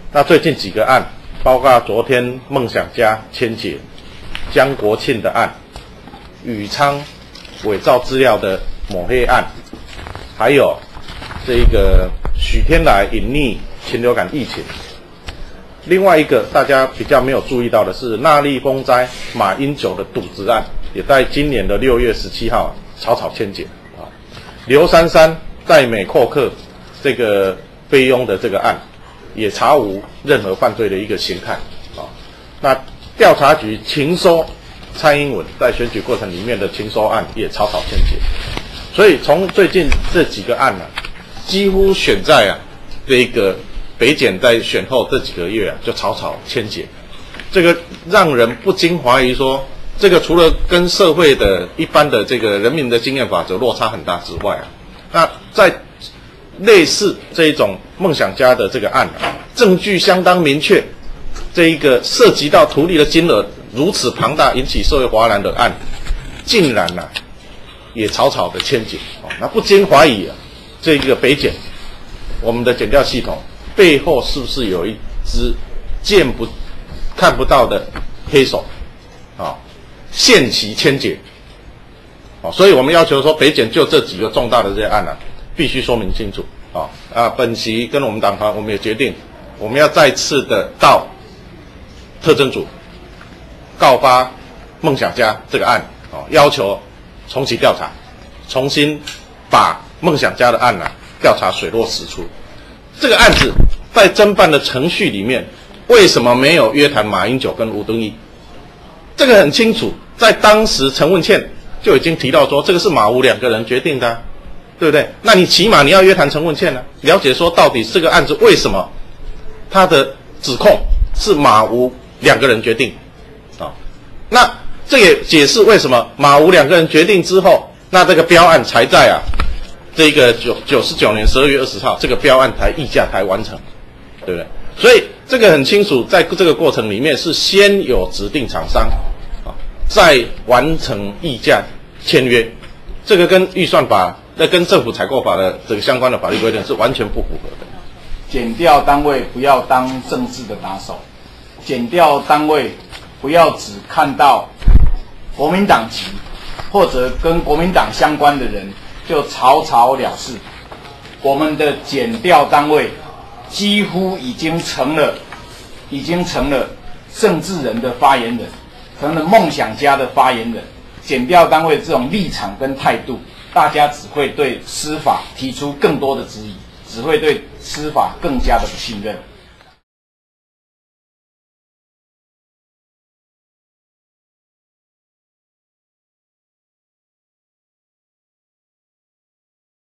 那最近几个案，包括昨天梦想家签解江国庆的案，宇昌伪造资料的抹黑案，还有这个许天来隐匿禽流感疫情。另外一个大家比较没有注意到的是，纳莉风灾马英九的渎职案，也在今年的6月17号草草签解啊。刘珊珊在美扣客这个菲佣的这个案，也查无任何犯罪的一个形态啊。那调查局情收蔡英文在选举过程里面的情收案也草草签解，所以从最近这几个案几乎选在这个北检在选后这几个月就草草签解，这个让人不禁怀疑说，这个除了跟社会的一般的这个人民的经验法则落差很大之外那在类似这一种梦想家的这个案证据相当明确，这一个涉及到图利的金额如此庞大，引起社会哗然的案，竟然也草草的签解那不禁怀疑这个北检我们的检调系统背后是不是有一只看不到的黑手限期签解所以我们要求说，北检就这几个重大的这些案必须说明清楚本席跟我们党团我们也决定，我们要再次的到特侦组告发梦想家这个案要求重启调查，重新把梦想家的案调查水落石出。这个案子在侦办的程序里面，为什么没有约谈马英九跟吴敦义？这个很清楚，在当时陈文茜就已经提到说，这个是马吴两个人决定的对不对？那你起码你要约谈陈文茜了解说到底这个案子为什么他的指控是马吴两个人决定那这也解释为什么马吴两个人决定之后，那这个标案才在这个99年12月20号这个标案才议价才完成，对不对？所以这个很清楚，在这个过程里面是先有指定厂商再完成议价签约，这个跟预算法跟政府采购法的这个相关的法律规定是完全不符合的。 检调单位不要当政治的打手，检调单位不要只看到国民党籍或者跟国民党相关的人就草草了事。我们的检调单位几乎已经成了政治人的发言人，成了梦想家的发言人。检调单位这种立场跟态度，大家只会对司法提出更多的质疑，只会对司法更加的不信任。